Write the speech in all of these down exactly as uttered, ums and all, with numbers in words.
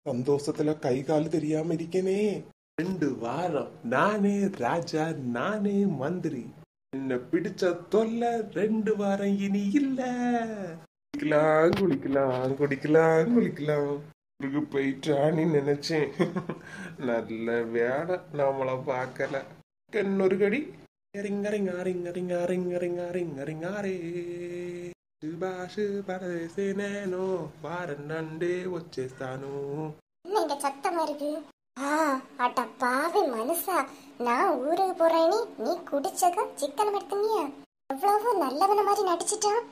சந்தோஷத்துல கை கால் தெரியாம இருக்கேனே. ரெண்டு வாரம் நானே ராஜா நானே மந்திரி. என்ன பிடிச்ச தொல்லை ரெண்டு வாரம் இனி இல்ல. குளிக்கலாம் குளிக்கலாம் குடிக்கலாம் குளிக்கலாம். ஊருக்கு போயிட்டான்னு நினைச்சேன். நல்ல வேலை நம்மள பார்க்கல. கண்ணொரு கடி రింగరింగారింగరింగారింగరింగారింగరింగారింగారే సుభాష్ పరదేశే నేను వారన్నండే వచ్చేస్తాను. என்ன சத்தம் இருக்கு? ஆ அட பாவி மனுஷா, நான் ஊருக்கு போறேன்னு நீ குடிச்சதும் சிக்கன் எடுத்துனியா? எவ்வளவு நல்லவன மாதிரி நடிச்சிட்டான்.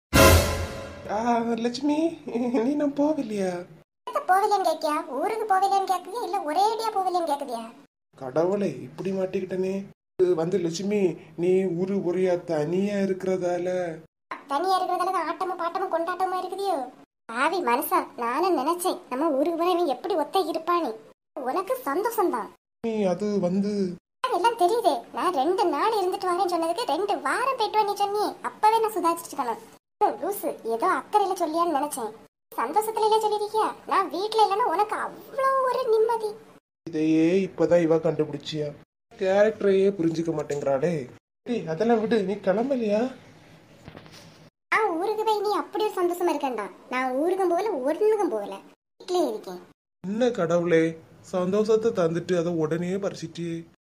லட்சுமி நீ நான் போகலையா? போகலையான்னு கேக்கியா? ஊருக்கு போகலையான்னு கேக்குதியா இல்ல ஒரேடியா போகலையான்னு கேக்குதியா? கடவுளை இப்படி மாட்டிக்கிட்டனே. வந்து லட்சுமி நீ ஊரு ஒரேயா தனியா இருக்கிறதால தனியா இருக்கிறதால ஆட்டமும் பாட்டமும் கொண்டாட்டமா இருக்குதியோ? பாவி மனுஷா, நானும் நினைச்சேன் நம்ம ஊருக்கு போனா நீ எப்படி ஒத்த இருப்பானே. உனக்கு சந்தோஷம் தான். அது வந்து அதெல்லாம் தெரியுது. நான் ரெண்டு நாள் இருந்துட்டு வரேன்னு சொன்னதுக்கு ரெண்டு வாரம் போயிட்டு வா சொன்னியே. அப்பவே நான் சுதாரிச்சிருக்கணும். லூசு ஏதோ அக்கறையில சொல்லியான்னு நினைச்சேன். சந்தோஷத்துல இல்ல சொல்லிருக்கியா? நான் வீட்டுல இல்லைன்னா உனக்கு அவ்வளவு ஒரு நிம்மதி. இதையே இப்பதான் இவ கண்டுபிடிச்சியா? கேரக்டரையே புரிஞ்சுக்க மாட்டேங்கிறாளே. அதெல்லாம் விடு, நீ கிளம்பலையா? நான் ஊருக்கு போய் நீ அப்படி ஒரு சந்தோஷமா இருக்கேன்டா. நான் ஊருக்கும் போகல ஒன்னுக்கும் போகல, வீட்லயே இருக்கேன். என்ன கடவுளே, சந்தோஷத்தை தந்துட்டு அதை உடனே பறிச்சிட்டு.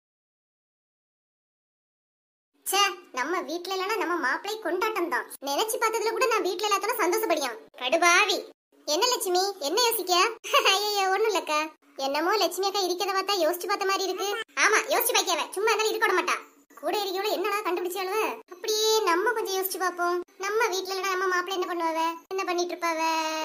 சே, நம்ம வீட்ல இல்லனா நம்ம மாப்பிளை கொண்டாட்டம் தான். நினைச்சு பார்த்ததுல கூட நான் வீட்ல இல்லாதன சந்தோஷப்படியான். கடுபாவி. என்ன லட்சுமி என்ன யோசிக்க? ஐயோ ஒண்ணும் இல்லக்கா. என்னமோ லட்சுமி அக்கா இருக்கத பார்த்தா யோசிச்சு பார்த்த மாதிரி இருக்கு. ஆமா யோசிச்சு பாக்கியவ, சும்மா இருந்தாலும் இருக்க விட மாட்டா. கூட இருக்கவள என்னடா கண்டுபிடிச்சாளுவ? அப்படியே நம்ம கொஞ்சம் யோசிச்சு பாப்போம். நம்ம வீட்ல இல்லனா நம்ம மாப்பிளை என்ன பண்ணுவாவ? என்ன பண்ணிட்டு இருப்பாவ?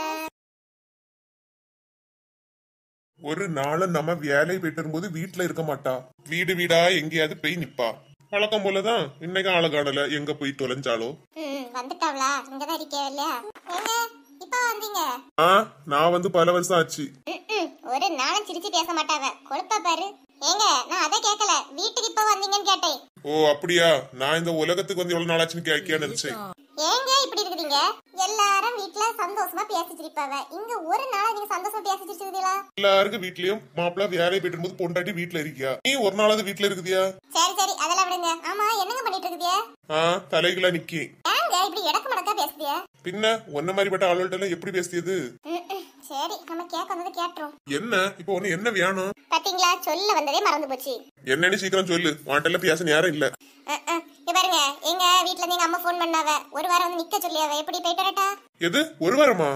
ஒரு நாள் நம்ம வேலையை போயிட்டு வரும்போது வீட்டுல இருக்க மாட்டா. வீடு வீடா எங்கேயாவது போய் நிப்பா. பழக்கம் போலதான் இன்னைக்கு ஆள காணல. எங்க போய் தொலைஞ்சாலோ? வந்துட்டாவளா? இங்கதான் இருக்கே இல்லையா? எங்க இப்ப வந்தீங்க? ஆ, நான் வந்து பல வருஷம் ஆச்சு. ஒரு நாளும் சிரிச்சு பேச மாட்டாவ. கொழுப்பா பாரு. ஏங்க நான் அத கேக்கல, வீட்டுக்கு இப்ப வந்தீங்கன்னு கேட்டேன். ஓ அப்படியா? நான் இந்த உலகத்துக்கு வந்து எவ்வளவு நாளாச்சுன்னு கேட்கியா நினைச்சேன். ஏங்க இப்படி இருக்குறீங்க? எல்லாரும் வீட்ல சந்தோஷமா பேசி சிரிப்பாவ. இங்க ஒரு நாளா நீங்க சந்தோஷமா பேசி சிரிச்சீங்களா? எல்லாருக்கும் வீட்லயும் மாப்பிள்ள வேலையை போயிட்டு போது பொண்டாட்டி வீட்டுல இருக்கியா? நீ ஒரு நாளாவது வீட்டுல இருக்குதியா? சரி சரி அதெல்லாம் விடுங்க. ஆமா என்னங்க பண்ணிட்டு இருக்குதியா? ஆ, தலைகளா நிக்கி. ஏங்க இப்படி எடக்கு மடக்கா பேசுதியா? பின்ன ஒன்ன மாதிரிப்பட்ட ஆளுகிட்ட எல்லாம் எப்படி பேசியது? சரி நம்ம கேட்க வந்தது கேட்டுறோம். என்ன இப்போ ஒண்ணு என்ன வேணும்? பாத்தீங்களா, சொல்ல வந்ததே மறந்து போச்சு. என்னன்னு சீக்கிரம் சொல்லு. வாண்டல பேச நேரம் இல்ல. பாருங்க எங்க வீட்ல இருந்து எங்க அம்மா போன் பண்ணாவ. ஒரு வாரம் வந்து நிக்க சொல்லியாவ. எப்படி போயிட்டாரட்டா? எது ஒரு வாரமா?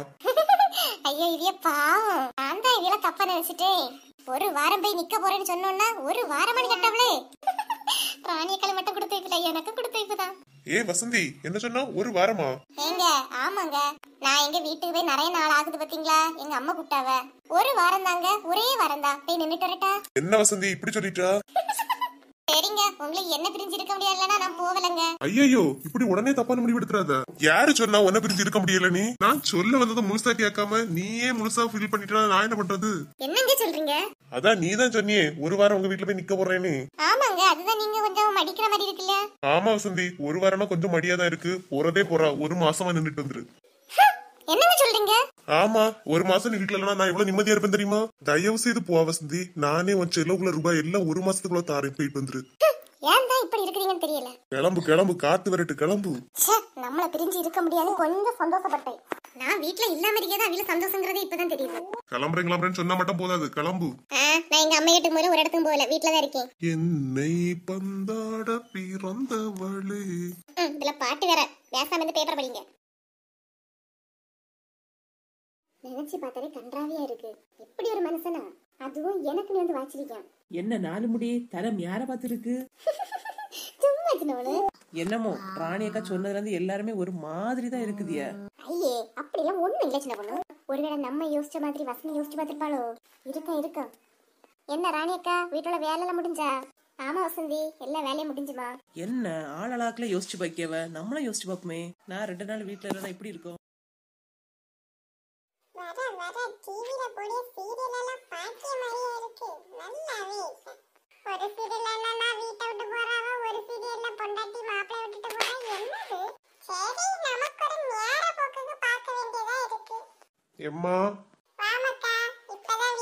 ஐயோ இவிய பாவம். நான் தான் இவியல தப்பா நினைச்சிட்டேன். ஒரு வாரம் போய் நிக்க போறேன்னு சொன்னோன்னா ஒரு வாரமா கேட்டவளே. ராணியக்களை மட்டும் கொடுத்து வைக்கல, எனக்கு கொடுத்து வைப்புதான். ஏ வசந்தி, என்ன சொன்னா ஒரு வாரமா? ஏங்க ஆமாங்க, நான் எங்க வீட்டுக்கு போய் நிறைய நாள் ஆகுது பாத்தீங்களா. எங்க அம்மா கூப்பிட்டாவ. ஒரு வாரம் தாங்க, ஒரே வாரம் தான். போய் நின்னுட்டு வரட்டா? என்ன வசந்தி இப்படி சொல்லிட்டா? சரிங்க, உங்களுக்கு என்ன பிரிஞ்சு இருக்க முடியலன்னா நான் போகலங்க. ஐயோ இப்படி உடனே தப்பான முடிவு எடுத்துறாத. யாரு சொன்னா உன்ன பிரிஞ்சு இருக்க முடியல? நீ நான் சொல்ல வந்ததை முழுசா கேட்காம நீயே முழுசா ஃபீல் பண்ணிட்டா நான் என்ன பண்றது? என்னங்க சொல்றீங்க? அதான் நீ தான் சொன்னியே ஒரு வாரம் உங்க வீட்டுல போய் நிக்க போறேன்னு. ஆமாங்க, அதுதான் நீங்க கொஞ்சம் மடிக்கிற மாதிரி இருக்குல்ல. ஆமா வசந்தி, ஒரு வாரம்னா கொஞ்சம் மடியாதான் இருக்கு. போறதே போறா, ஒரு மாசமா நின்றுட்டு வந்துரு. என்னங்க சொல்றீங்க? ஆமா, ஒரு மாசம் நீ வீட்டுல இல்லனா நான் எவ்வளவு நிம்மதியா இருப்பேன் தெரியுமா? தயவு செய்து போ வசந்தி. நானே உன் செலவுக்குள்ள ரூபாய் எல்லாம் ஒரு மாசத்துக்குள்ள தாரேன். போயிட்டு வந்துரு. ஏன் தான் இப்படி இருக்கீங்கன்னு தெரியல. கிளம்பு கிளம்பு, காத்து வரட்டு கிளம்பு. நம்மள பிரிஞ்சு இருக்க முடியாது கொஞ்சம் சந்தோஷப்பட்டேன். நான் வீட்டுல இல்லாம இருக்கேதான் அவள சந்தோஷங்கிறது இப்பதான் தெரியுது. கிளம்புறேன் கிளம்புறேன்னு சொன்னா மட்டும் போதாது, கிளம்பு. நான் எங்க அம்மா வீட்டுக்கு போல ஒரு இடத்துக்கு போகல, வீட்டுலதான் இருக்கேன். என்னை பந்தாட பிறந்தவளே. இதுல பாட்டு வேற, பேசாம இருந்து பேப்பர் படிங்க. நினைச்சு பார்த்தாலே கன்றாவியா இருக்கு. எப்படி ஒரு மனுஷனா? அதுவும் எனக்கு நீ வந்து வாச்சிருக்கான். என்ன நாலு முடி தரம் யார பார்த்து இருக்கு? சும்மா சின்னவளு. என்னமோ ராணி அக்கா சொன்னதுல இருந்து எல்லாருமே ஒரு மாதிரி தான் இருக்குதியா. ஐயே அப்படி எல்லாம் ஒண்ணும் இல்ல சின்ன பொண்ணு. ஒருவேளை நம்ம யோசிச்ச மாதிரி வசந்தி யோசிச்சு பார்த்திருப்பாளோ? இருக்கா இருக்கா. என்ன ராணி அக்கா, வீட்டோட வேலை எல்லாம் முடிஞ்சா? ஆமா வசந்தி, எல்லா வேலையும் முடிஞ்சுமா. என்ன ஆளாளாக்குல யோசிச்சு பாக்கியவ, நம்மளும் யோசிச்சு பாப்போமே. நான் ரெண்டு நாள் வீட்டுல இருந்தா எப்படி இருக்கும்? வர வர டிவில போடிய சீரியல் எல்லாம் பாக்கிய மாதிரியே இருக்கு. நல்லாவே இருக்கு. ஒரு சீரியல்ல நான் வீட்டை விட்டு போறாவ, ஒரு சீரியல்ல பொண்டாட்டி மாப்பிள்ளை விட்டுட்டு போறா. என்னது? சரி நமக்கு ஒரு நேர போக்குக்கு பார்க்க வேண்டியதா இருக்கு. எம்மா வாமக்கா, இப்பதான்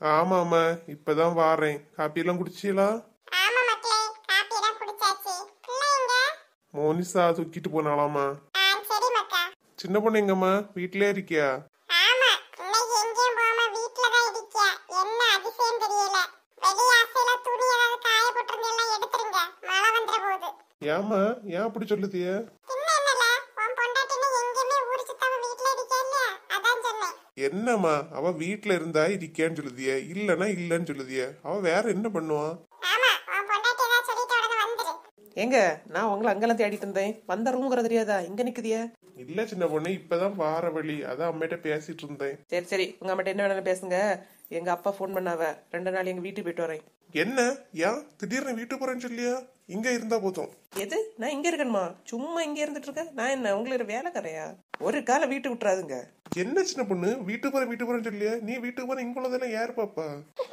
ஆமாமா, இப்பதான் வாரேன். காப்பி எல்லாம் குடிச்சீங்களா? ஆமா மக்களே, காப்பி எல்லாம் குடிச்சாச்சு. பிள்ளைங்க மோனிசா தூக்கிட்டு போனாலாமா? ஆ சரி மக்கா. சின்ன பொண்ணு எங்கம்மா? வீட்லயே இருக்கியா? ஆமா, இன்னைக்கு எங்கேயும் போகாம வீட்ல தான் இருக்கியா. என்ன அதிசயம் தெரியல. வெளிய ஆசையில துணி ஏதாவது காய போட்டிருந்தெல்லாம் எடுத்துருங்க, மழை வந்துற போகுது. ஏமா, ஏன் அப்படி சொல்லுதிய? பின்ன என்னல, உன் பொண்டாட்டின்னு எங்கேயுமே ஊரு சுத்தாம வீட்ல இருக்கியா இல்லையா, அதான் சொன்னேன். என்னம்மா, அவ வீட்ல இருந்தா இருக்கேன்னு சொல்லுதிய, இல்லன்னா இல்லன்னு சொல்லுதிய. அவ வேற என்ன பண்ணுவான்? ஆமா, உன் பொண்டாட்டி ஏதாவது சொல்லிட்டு உடனே வந்துரு. எங்க நான் உங்களை அங்கெல்லாம் தேடிட்டு இருந்தேன். வந்த ரூம்ங்கிற தெரியாதா? இங்க நிக்குதிய. இல்ல சின்ன பொண்ணு, இப்பதான் வார வழி, அதான் அம்மிட்ட பேசிட்டு இருந்தேன். சரி சரி, உங்க அம்மாட்ட என்ன வேணாலும் பேசுங்க. எங்க அப்பா ஃபோன் பண்ணாவ, ரெண்டு நாள் எங்க வீட்டுக்கு போயிட்டு வரேன். என்ன, ஏன் திடீர்னு வீட்டுக்கு போறேன்னு சொல்லியா? இங்க இருந்தா போதும். எது, நான் இங்க இருக்கணுமா? சும்மா இங்க இருந்துட்டு இருக்க? நான் என்ன உங்களுக்கு வேலைக்காரையா? ஒரு காலம் வீட்டு விட்டுறாதுங்க. என்ன சின்ன பொண்ணு, வீட்டுக்கு போற வீட்டுக்கு போறேன்னு சொல்லியா? நீ வீட்டுக்கு போற இங்க உள்ளதெல்லாம் யாரு பாப்பா?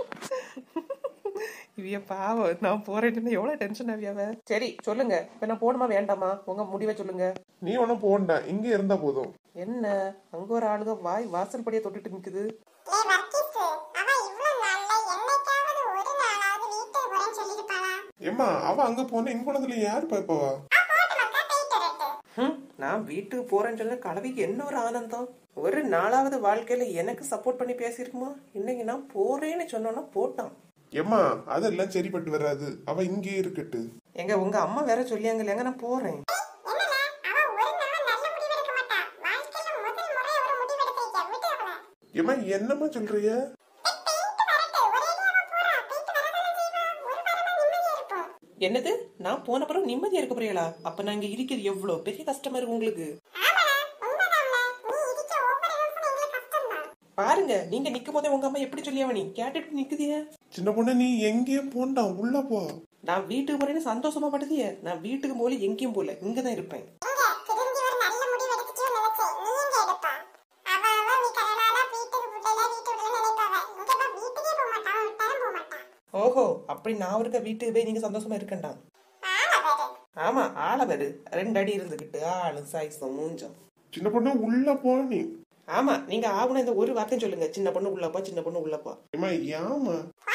இவிய பாவம், நான் போறேன்னு எவ்வளவு டென்ஷன் ஆவியாவ. சரி சொல்லுங்க, இப்ப நான் போகணுமா வேண்டாமா? உங்க முடிவை சொல்லுங்க. நீ ஒன்னும் போண்டா, இங்க இருந்தா போதும். என்ன, அங்க ஒரு ஆளுக வாய் வாசல் படியை தொட்டுட்டு நிக்குது. ஏய் வர்க்கீஸ், அவ இவ்ளோ நாள்ல என்னைக்காவது ஒரு நாளாவது வீட்டுக்கு போறேன்னு சொல்லிருப்பாளா? ஏம்மா, அவ அங்க போன இங்க உள்ளதுல யாரு பாப்பாவா? ஆ போட்டு மக்கா, போயிட்டு வரட்டு. ஹம், நான் வீட்டுக்கு போறேன்னு சொன்ன கலவிக்கு என்ன ஒரு ஆனந்தம். ஒரு நாளாவது வாழ்க்கையில எனக்கு சப்போர்ட் பண்ணி பேசியிருக்குமா? இன்னைக்கு நான் போறேன்னு சொன்னோன்னா போட்டான். ஏம்மா, அதெல்லாம் சரிப்பட்டு வராது, அவ இங்கே இருக்கட்டு. எங்க உங்க அம்மா வேற சொல்லியாங்க, எங்க நான் போறேன். என்னல, அவ ஒரு நாள் நல்ல முடிவு எடுக்க மாட்டா. வாழ்க்கையில முதல் முறையா ஒரு முடிவு எடுத்திருக்கா. விட்டு அவள. ஏம்மா, என்னம்மா சொல்றிய? போயிட்டு வரட்டு. ஒரேடியா அவ போறா. போயிட்டு வரதானே செய்வா. ஒரு வாரமா நிம்மதியா இருப்போம். என்னது, நான் போன அப்புறம் நிம்மதியா இருக்க போறீங்களா? அப்ப நான் இங்க இருக்கிறது எவ்வளவு பெரிய கஷ்டமா இருக்கு உங்களுக்கு. ஆமாடா, உண்மைதான்ல. நீ இருக்க ஒவ்வொரு நிமிஷமும் எங்களுக்கு கஷ்டம்தான். பாருங்க, நீங்க நிக்கும் போதே உங்க அம்மா எப்படி சொல்லியாவ, நீ கேட்டுட்டு நிக்குதிய. சின்ன பொண்ணு, நீ எங்கேயும் போண்டா, உள்ள போ. நான் வீட்டுக்கு போறேன்னு சந்தோஷமா படுதிய. நான் வீட்டுக்கு போல எங்கேயும் போல, இங்கதான் இருப்பேன். இங்க திரும்பி ஒரு நல்ல முடிவு எடுத்துட்டோம்னு நினைச்சேன். நீ எங்க எடுப்பா? அவ அவ நீ கனடால வீட்டுக்கு விடல, வீட்டு விடல நினைப்பாவ. இங்க அவ வீட்டுக்கே போக மாட்டா, விட்டாலும் போக மாட்டா. ஓஹோ, அப்படி நான் இருக்க வீட்டுக்கு போய் நீங்க சந்தோஷமா இருக்கண்டா. ஆமா பாரு. ஆமா, ஆள பாரு, ரெண்டு அடி இருந்துகிட்டு ஆளு சாய்ஸும் மூஞ்சம். சின்ன பொண்ணு, உள்ள போ நீ. ஆமா, நீங்க ஆகுன இந்த ஒரு வார்த்தையும் சொல்லுங்க, சின்ன பொண்ணு உள்ளப்பா, சின்ன பொண்ணு உள்ளப்பா. ஏம்மா, ஏமா?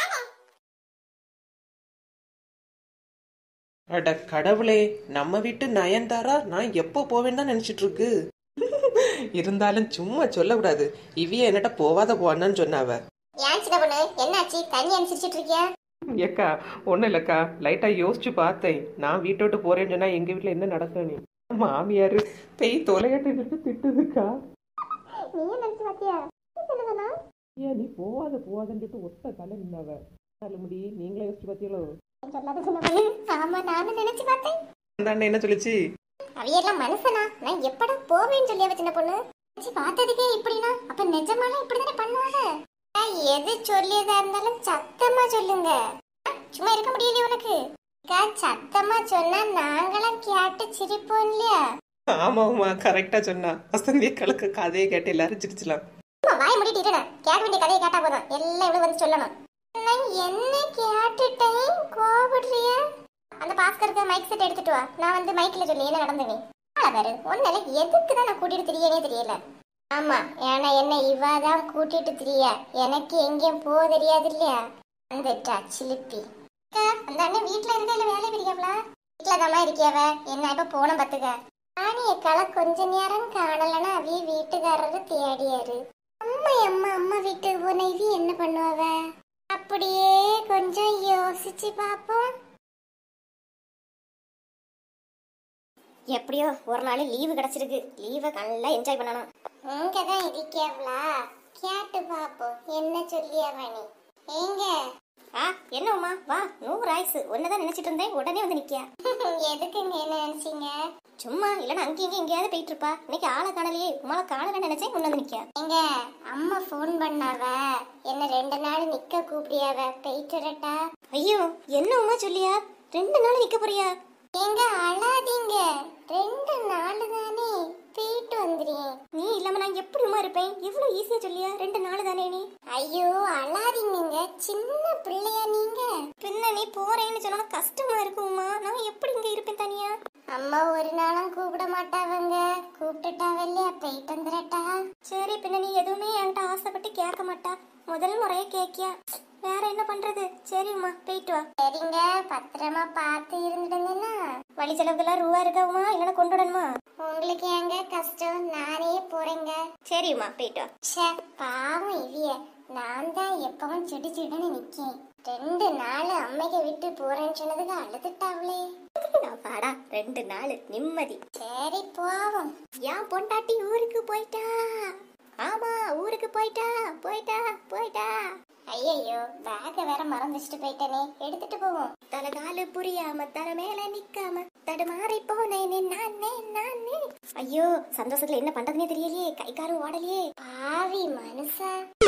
அட கடவுளே, நம்ம வீட்டு நயன்தாரா நான் எப்போ போவேன்னு தான் நினைச்சிட்டு இருக்கு. இருந்தாலும் சும்மா சொல்லக்கூடாது. இவிய என்னட்ட போவாத போவான்னு சொன்னாவ. ஏன் சின்ன பொண்ணு, என்னாச்சு? தண்ணி அனுப்பிச்சிட்டு இருக்கியா? ஏக்கா ஒன்னும் இல்லக்கா, லைட்டா யோசிச்சு பார்த்தேன். நான் வீட்டை விட்டு போறேன்னு சொன்னா எங்க வீட்டுல என்ன நடக்கும்? நீ மாமியாரு பெய் தொலையாட்டு திட்டுதுக்கா. நீ நினைச்சு பாத்தியா? சொல்லுங்கம்மா. ஏன் நீ போவாத போவாதன்னு சொல்லிட்டு ஒத்த தலை நின்னாவ. தலை முடி நீங்களே யோசிச்சு பாத்தீங்களோ? சொல்லாத சின்ன பொண்ணு. ஆமா, நானும் நினைச்சு பார்த்தேன். அந்த அண்ணன் என்ன சொல்லிச்சு? அவையெல்லாம் மனுஷனா? நான் எப்படா போவேன்னு சொல்லியாவ சின்ன பொண்ணு. நினைச்சு பார்த்ததுக்கே இப்படின்னா அப்ப நிஜமாலாம் இப்படிதானே பண்ணுவாங்க. எது சொல்லியதா இருந்தாலும் சத்தமா சொல்லுங்க. சும்மா இருக்க முடியலையே உனக்கு? சத்தமா சொன்னா நாங்களாம் கேட்டு சிரிப்போம் இல்லையா? ஆமாமா, கரெக்டா சொன்னா. வசந்திய கலக்க கதையை கேட்டு எல்லாரும் சிரிச்சலாம். வாய் முடிட்டு கேட்க வேண்டிய கதையை கேட்டா போதும், எல்லாம் இவ்வளவு வந்து சொல்லணும். நான் என்ன கேட்டுட்டேன், கோபடுறிய? அந்த பாஸ்கருக்கு மைக் செட் எடுத்துட்டு வா, நான் வந்து மைக்ல சொல்லி என்ன நடந்தவே. பாரு, ஒன்னால எதுக்குதான் நான் கூட்டிட்டு திரியனே தெரியல. ஆமா, ஏன்னா என்ன இவாதான் கூட்டிட்டு திரிய, எனக்கு எங்கேயும் போக தெரியாது இல்லையா? வந்துட்டா சிலிப்பி. அந்த அண்ணன் வீட்டுல இருக்க இல்ல வேலை பிரிக்காவளா? வீட்டுல தாமா இருக்கியாவ. என்ன இப்ப போன பத்துக்க ஆனியக்கால கொஞ்ச நேரம் காணலன்னா அவிய வீட்டுக்காரரு தேடியாரு. அம்மா அம்மா அம்மா வீட்டுக்கு போன இவி என்ன பண்ணுவாவ? அப்படியே கொஞ்சம் யோசிச்சு பாப்போம். எப்படியோ ஒரு நாள் லீவு கிடைச்சிருக்கு. லீவை நல்லா என்ஜாய் பண்ணணும். இங்கதான் இருக்கேவளா? கேட்டு பாப்போம் என்ன சொல்லியாவ நீ. எங்க? ஆ என்ன உமா, வா. நூறு ஆயிசு ஒன்னதான் நினைச்சிட்டு இருந்தேன், உடனே வந்து நிக்கியா. எதுக்குங்க என்ன நினைச்சீங்க? சும்மா இல்லன்னா அங்கேயும் இங்கே எங்கேயாவது போயிட்டு இருப்பா. இன்னைக்கு ஆளை காணலையே, உமாவை காணலன்னு நினைச்சேன், முன்ன வந்து நிக்கியா. எங்க அம்மா போன் பண்ணாவ, என்ன ரெண்டு நாள் நிக்க கூப்பிடியாவ, போயிட்டு வரட்டா? ஐயோ, என்ன உமா சொல்லியா? ரெண்டு நாள் நிக்க போறியா? எங்க அழாதீங்க, ரெண்டு நாள் தானே, போயிட்டு வந்துடுறேன். நீ இல்லாம நான் நான் எப்படிமா இருப்பேன்? இவ்வளவு ஈஸியா சொல்லியா? ரெண்டு நாள் தானே நீ. ஐயோ அழாதீங்க, சின்ன பிள்ளையா நீங்க. பின்ன நீ போறேன்னு சொன்னா கஷ்டமா இருக்குமா? நான் எப்படி இங்க இருப்பேன் தனியா? அம்மா ஒரு நாளும் கூப்பிட மாட்டாவங்க. கூப்பிட்டுட்டாவல்லையா, போயிட்டு வந்துடட்டா. சரி, பின்ன நீ எதுவுமே என்கிட்ட ஆசைப்பட்டு கேட்க மாட்டா. முதல் முறைய கேக்கியா? வேற என்ன பண்றது? சரிம்மா, போயிட்டு வா. சரிங்க, பத்திரமா பார்த்து இருந்துடுங்கன்னா. வழி செலவுக்கெல்லாம் ரூபா இருக்காமா, இல்லைன்னா கொண்டு விடணுமா? உங்களுக்கு ஏங்க கஷ்டம், நானே போறேங்க. சரிம்மா, போயிட்டு வா. ச்சே, பாவம் இவிய. நான் தான் எப்பவும் சிடு சிடுன்னு நிக்கேன். ரெண்டு நாள் அம்மைக்கு விட்டு போறேன்னு சொன்னதுக்கு அழுதுட்டாவளே. பாடா, ரெண்டு நாள் நிம்மதி. சரி போவோம். ஏன் பொண்டாட்டி ஊருக்கு போயிட்டா? ஆமா, ஊருக்கு போயிட்டா போயிட்டா போயிட்டா. ஐயோ, பேக்க வேற மறந்துச்சுட்டு போயிட்டனே, எடுத்துட்டு போவோம். தலகாலு புரியாம தர மேல நிக்காம தடுமாறி போனேனே நானே நானே. ஐயோ, சந்தோஷத்துல என்ன பண்றதுனே தெரியலையே, கை காரும் ஓடலையே. பாவி மனுஷா.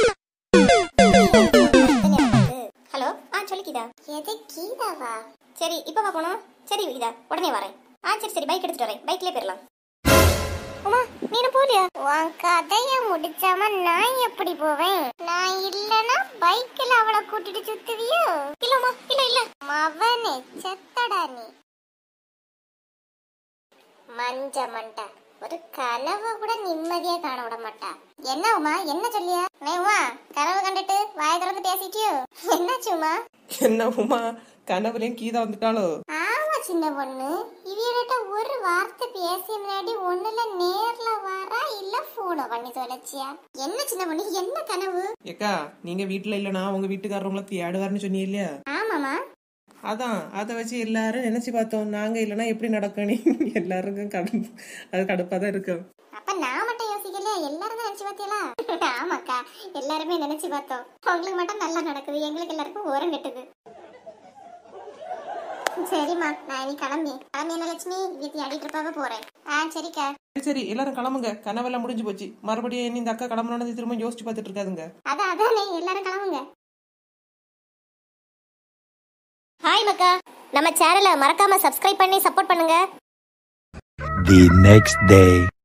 ஹலோ, ஆ சொல்லு கீதா. எது கீதாவா? சரி, இப்ப வா போனோம். சரி கீதா, உடனே வரேன். ஆ சரி சரி, பைக் எடுத்துட்டு வரேன், பைக்லயே போயிடலாம். அம்மா, நீனு போலியா? உன் கதைய முடிச்சாம நான் எப்படி போவேன்? நான் இல்லனா பைக்ல அவளை கூட்டிட்டு சுத்துவியோ? இல்லம்மா, இல்ல இல்ல. மவனே செத்தடா நீ. மஞ்ச மண்டா, ஒரு கனவு கூட நிம்மதியா காண விட மாட்டா. என்ன உமா, என்ன சொல்லியா? உமா, கனவு கண்டுட்டு வாய் திறந்து பேசிட்டியோ? என்னாச்சு உமா? என்ன உமா, கனவுலயும் கீதா வந்துட்டாளோ? ஆமா சின்ன பொண்ணு, இவர்கிட்ட ஒரு வார்த்தை பேசிய முன்னாடி ஒண்ணுல நேர்ல வரா, இல்ல போன பண்ணி தொலைச்சியா? என்ன சின்ன பொண்ணு, என்ன கனவு? ஏக்கா, நீங்க வீட்டுல இல்லனா உங்க வீட்டுக்காரவங்கள தேடுவாருன்னு சொன்னீங்க இல்லையா? ஆமாமா. அதான், அதை வச்சு எல்லாரும் நினைச்சு பார்த்தோம். நாங்க இல்லனா எப்படி நடக்கணும்? எல்லாருக்கும் கடு அது கடுப்பாதான் இருக்கும். அப்ப நான் மட்டும் யோசிக்கல, எல்லாரும் தான் நினைச்சு பாத்தீங்களா? ஆமாக்கா, எல்லாருமே நினைச்சு பார்த்தோம். உங்களுக்கு மட்டும் நல்லா நடக்குது, எங்களுக்கு எல்லாருக்கும் ஓரம் கட்டுது. சரிம்மா, நான் இனி கிளம்பி கிளம்பி என்ன லட்சுமி வீட்டு அடிட்டு இருப்பாக போறேன். ஆ சரிக்கா. சரி, எல்லாரும் கிளம்புங்க. கனவெல்லாம் முடிஞ்சு போச்சு. மறுபடியும் இந்த அக்கா கிளம்பணும்னு திரும்ப யோசிச்சு பார்த்துட்டு இருக்காதுங்க. அதான் அதானே, எல்லாரும் கிளம்புங்க. ஹாய் மக்கா, நம்ம சேனலை மறக்காம சப்ஸ்கிரைப் பண்ணி சப்போர்ட் பண்ணுங்க. The next day.